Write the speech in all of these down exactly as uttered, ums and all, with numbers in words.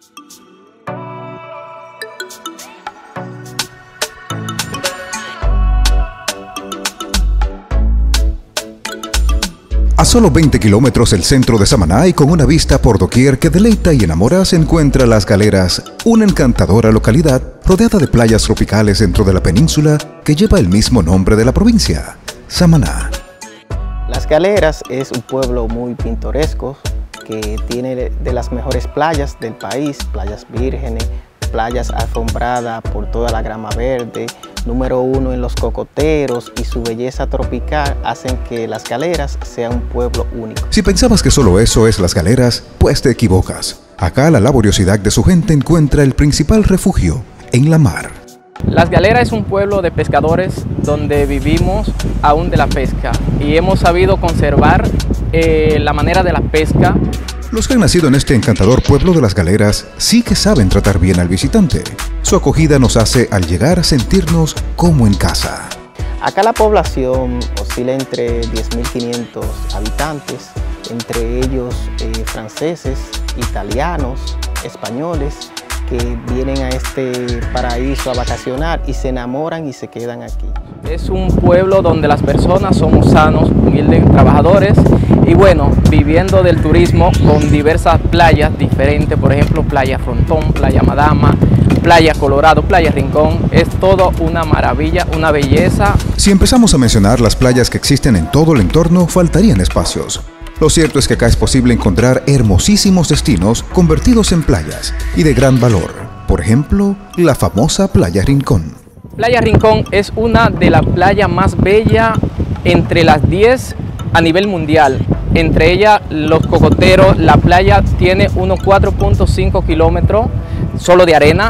A solo veinte kilómetros del centro de Samaná y con una vista por doquier que deleita y enamora, se encuentra Las Galeras, una encantadora localidad rodeada de playas tropicales dentro de la península que lleva el mismo nombre de la provincia, Samaná. Las Galeras es un pueblo muy pintoresco que tiene de las mejores playas del país, playas vírgenes, playas alfombradas por toda la grama verde, número uno en los cocoteros, y su belleza tropical hacen que Las Galeras sea un pueblo único. Si pensabas que solo eso es Las Galeras, pues te equivocas. Acá la laboriosidad de su gente encuentra el principal refugio en la mar. Las Galeras es un pueblo de pescadores donde vivimos aún de la pesca y hemos sabido conservar eh, la manera de la pesca. Los que han nacido en este encantador pueblo de Las Galeras sí que saben tratar bien al visitante. Su acogida nos hace al llegar a sentirnos como en casa. Acá la población oscila entre diez mil quinientos habitantes, entre ellos eh, franceses, italianos, españoles, que vienen a este paraíso a vacacionar y se enamoran y se quedan aquí. Es un pueblo donde las personas somos sanos, humildes, trabajadores y bueno, viviendo del turismo con diversas playas diferentes, por ejemplo, Playa Frontón, Playa Madama, Playa Colorado, Playa Rincón, es todo una maravilla, una belleza. Si empezamos a mencionar las playas que existen en todo el entorno, faltarían espacios. Lo cierto es que acá es posible encontrar hermosísimos destinos convertidos en playas y de gran valor. Por ejemplo, la famosa Playa Rincón. Playa Rincón es una de las playas más bellas entre las diez a nivel mundial. Entre ellas, Los Cocoteros, la playa tiene unos cuatro punto cinco kilómetros solo de arena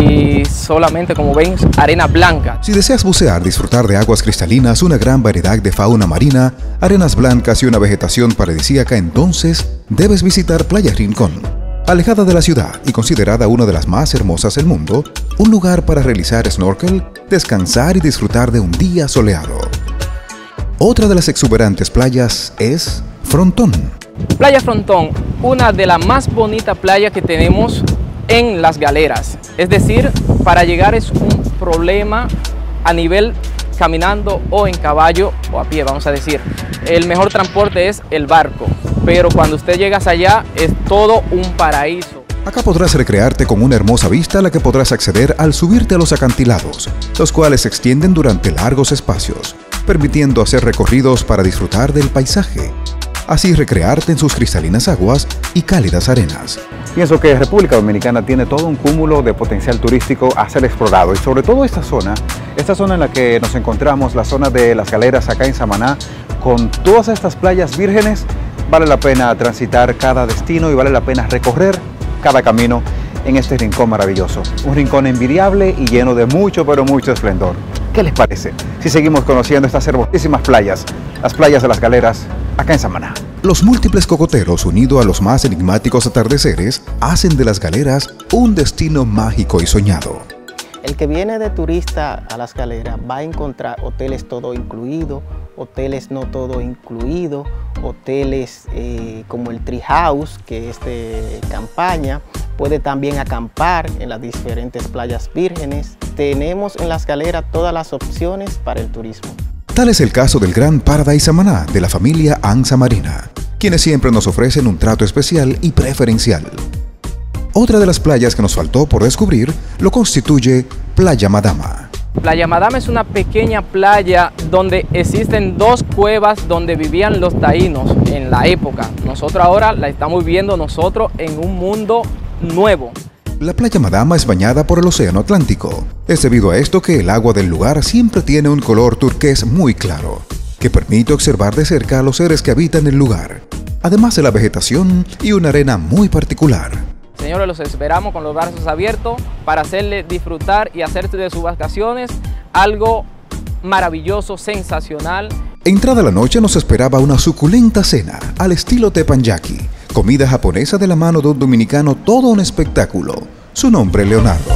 y solamente, como ven, arena blanca. Si deseas bucear, disfrutar de aguas cristalinas, una gran variedad de fauna marina, arenas blancas y una vegetación paradisíaca, entonces debes visitar Playa Rincón. Alejada de la ciudad y considerada una de las más hermosas del mundo, un lugar para realizar snorkel, descansar y disfrutar de un día soleado. Otra de las exuberantes playas es Frontón. Playa Frontón, una de las más bonitas playas que tenemos en Las Galeras. Es decir, para llegar es un problema a nivel caminando o en caballo o a pie, vamos a decir. El mejor transporte es el barco, pero cuando usted llega allá es todo un paraíso. Acá podrás recrearte con una hermosa vista a la que podrás acceder al subirte a los acantilados, los cuales se extienden durante largos espacios, permitiendo hacer recorridos para disfrutar del paisaje. Así recrearte en sus cristalinas aguas y cálidas arenas. Pienso que República Dominicana tiene todo un cúmulo de potencial turístico a ser explorado y sobre todo esta zona, esta zona en la que nos encontramos, la zona de Las Galeras acá en Samaná, con todas estas playas vírgenes, vale la pena transitar cada destino y vale la pena recorrer cada camino en este rincón maravilloso. Un rincón envidiable y lleno de mucho, pero mucho esplendor. ¿Qué les parece si seguimos conociendo estas hermosísimas playas, las playas de Las Galeras, acá en Samaná? Los múltiples cocoteros, unidos a los más enigmáticos atardeceres, hacen de Las Galeras un destino mágico y soñado. El que viene de turista a Las Galeras va a encontrar hoteles todo incluido, hoteles no todo incluido, hoteles eh, como el Tree House, que es de campaña. Puede también acampar en las diferentes playas vírgenes. Tenemos en Las Galeras todas las opciones para el turismo. Tal es el caso del Gran Paradise Samaná de la familia Ansa Marina, quienes siempre nos ofrecen un trato especial y preferencial. Otra de las playas que nos faltó por descubrir lo constituye Playa Madama. Playa Madama es una pequeña playa donde existen dos cuevas donde vivían los taínos en la época. Nosotros ahora la estamos viviendo nosotros en un mundo nuevo. La Playa Madama es bañada por el Océano Atlántico. Es debido a esto que el agua del lugar siempre tiene un color turqués muy claro, que permite observar de cerca a los seres que habitan el lugar, además de la vegetación y una arena muy particular. Señores, los esperamos con los brazos abiertos para hacerle disfrutar y hacer de sus vacaciones algo maravilloso, sensacional. Entrada la noche nos esperaba una suculenta cena al estilo teppanyaki, comida japonesa de la mano de un dominicano, todo un espectáculo. Su nombre, Leonardo.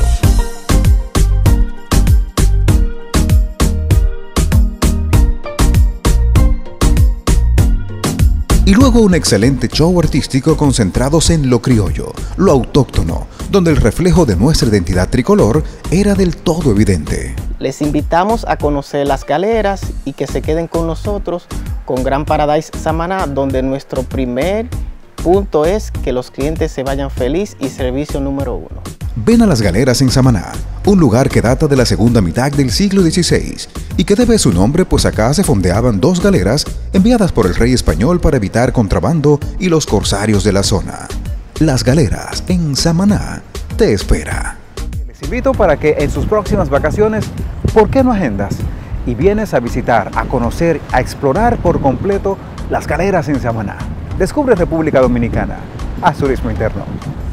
Y luego un excelente show artístico concentrados en lo criollo, lo autóctono, donde el reflejo de nuestra identidad tricolor era del todo evidente. Les invitamos a conocer Las Galeras y que se queden con nosotros con Grand Paradise Samaná, donde nuestro primer punto es que los clientes se vayan felices y servicio número uno. Ven a Las Galeras en Samaná, un lugar que data de la segunda mitad del siglo dieciséis y que debe su nombre pues acá se fondeaban dos galeras enviadas por el rey español para evitar contrabando y los corsarios de la zona. Las Galeras en Samaná te espera. Les invito para que en sus próximas vacaciones, ¿por qué no agendas? Y vienes a visitar, a conocer, a explorar por completo Las Galeras en Samaná. Descubre República Dominicana. Haz turismo interno.